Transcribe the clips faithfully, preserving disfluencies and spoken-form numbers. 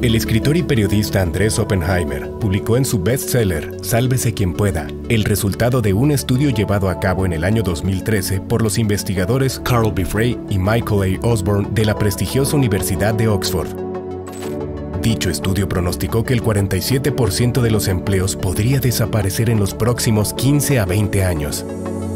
El escritor y periodista Andrés Oppenheimer publicó en su bestseller Sálvese quien pueda, el resultado de un estudio llevado a cabo en el año dos mil trece por los investigadores Carl B. Frey y Michael A. Osborne de la prestigiosa Universidad de Oxford. Dicho estudio pronosticó que el cuarenta y siete por ciento de los empleos podría desaparecer en los próximos quince a veinte años.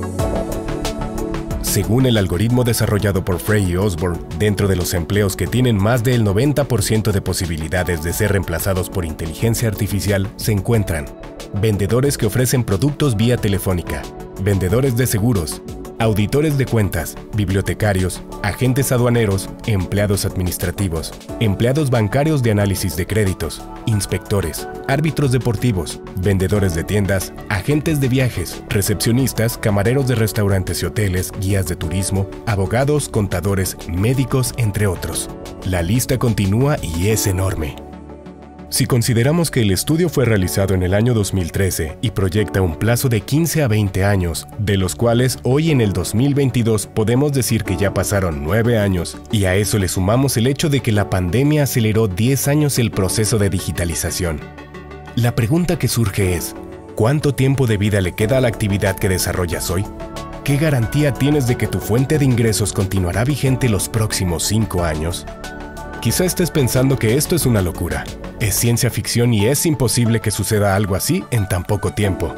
Según el algoritmo desarrollado por Frey y Osborne, dentro de los empleos que tienen más del noventa por ciento de posibilidades de ser reemplazados por inteligencia artificial se encuentran vendedores que ofrecen productos vía telefónica, vendedores de seguros, auditores de cuentas, bibliotecarios, agentes aduaneros, empleados administrativos, empleados bancarios de análisis de créditos, inspectores, árbitros deportivos, vendedores de tiendas, agentes de viajes, recepcionistas, camareros de restaurantes y hoteles, guías de turismo, abogados, contadores, médicos, entre otros. La lista continúa y es enorme. Si consideramos que el estudio fue realizado en el año dos mil trece y proyecta un plazo de quince a veinte años, de los cuales hoy en el dos mil veintidós podemos decir que ya pasaron nueve años, y a eso le sumamos el hecho de que la pandemia aceleró diez años el proceso de digitalización. La pregunta que surge es, ¿cuánto tiempo de vida le queda a la actividad que desarrollas hoy? ¿Qué garantía tienes de que tu fuente de ingresos continuará vigente los próximos cinco años? Quizá estés pensando que esto es una locura. Es ciencia ficción y es imposible que suceda algo así en tan poco tiempo.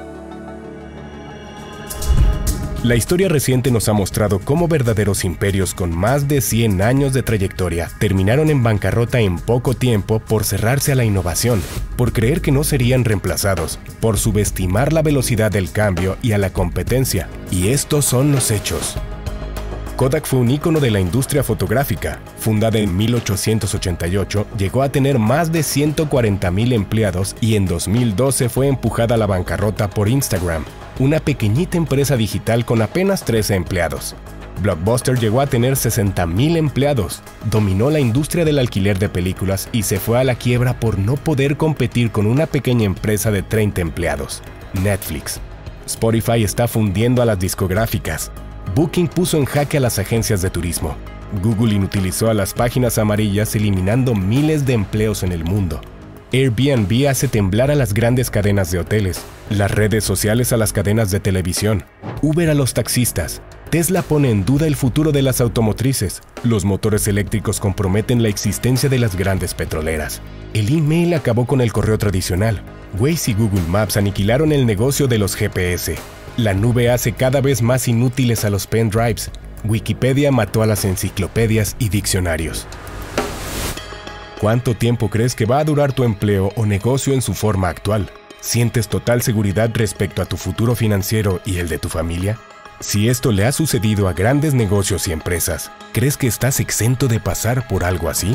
La historia reciente nos ha mostrado cómo verdaderos imperios con más de cien años de trayectoria terminaron en bancarrota en poco tiempo por cerrarse a la innovación, por creer que no serían reemplazados, por subestimar la velocidad del cambio y a la competencia. Y estos son los hechos. Kodak fue un ícono de la industria fotográfica. Fundada en mil ochocientos ochenta y ocho, llegó a tener más de ciento cuarenta mil empleados y en dos mil doce fue empujada a la bancarrota por Instagram, una pequeñita empresa digital con apenas trece empleados. Blockbuster llegó a tener sesenta mil empleados, dominó la industria del alquiler de películas y se fue a la quiebra por no poder competir con una pequeña empresa de treinta empleados, Netflix. Spotify está fundiendo a las discográficas. Booking puso en jaque a las agencias de turismo. Google inutilizó a las páginas amarillas eliminando miles de empleos en el mundo. Airbnb hace temblar a las grandes cadenas de hoteles, las redes sociales a las cadenas de televisión, Uber a los taxistas. Tesla pone en duda el futuro de las automotrices. Los motores eléctricos comprometen la existencia de las grandes petroleras. El email acabó con el correo tradicional. Waze y Google Maps aniquilaron el negocio de los G P S. La nube hace cada vez más inútiles a los pendrives. Wikipedia mató a las enciclopedias y diccionarios. ¿Cuánto tiempo crees que va a durar tu empleo o negocio en su forma actual? ¿Sientes total seguridad respecto a tu futuro financiero y el de tu familia? Si esto le ha sucedido a grandes negocios y empresas, ¿crees que estás exento de pasar por algo así?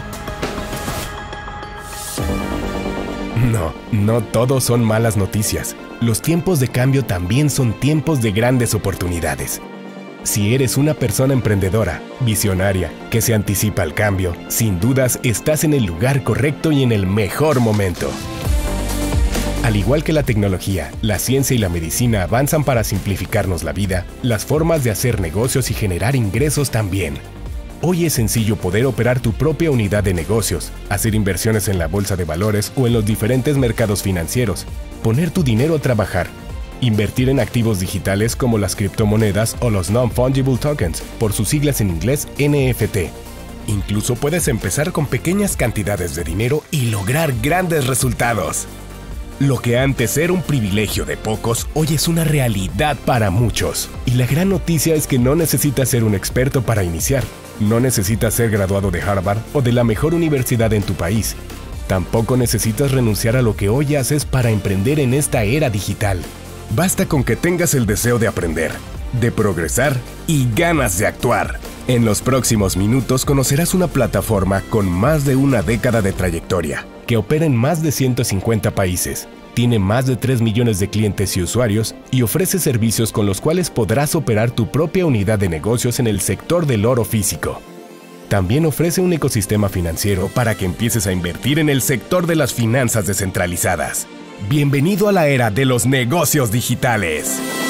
No, no todo son malas noticias. Los tiempos de cambio también son tiempos de grandes oportunidades. Si eres una persona emprendedora, visionaria, que se anticipa al cambio, sin dudas estás en el lugar correcto y en el mejor momento. Al igual que la tecnología, la ciencia y la medicina avanzan para simplificarnos la vida, las formas de hacer negocios y generar ingresos también. Hoy es sencillo poder operar tu propia unidad de negocios, hacer inversiones en la bolsa de valores o en los diferentes mercados financieros, poner tu dinero a trabajar, invertir en activos digitales como las criptomonedas o los Non-Fungible Tokens, por sus siglas en inglés N F T. Incluso puedes empezar con pequeñas cantidades de dinero y lograr grandes resultados. Lo que antes era un privilegio de pocos, hoy es una realidad para muchos. Y la gran noticia es que no necesitas ser un experto para iniciar. No necesitas ser graduado de Harvard o de la mejor universidad en tu país. Tampoco necesitas renunciar a lo que hoy haces para emprender en esta era digital. Basta con que tengas el deseo de aprender, de progresar y ganas de actuar. En los próximos minutos conocerás una plataforma con más de una década de trayectoria, que opera en más de ciento cincuenta países, tiene más de tres millones de clientes y usuarios y ofrece servicios con los cuales podrás operar tu propia unidad de negocios en el sector del oro físico. También ofrece un ecosistema financiero para que empieces a invertir en el sector de las finanzas descentralizadas. Bienvenido a la era de los negocios digitales.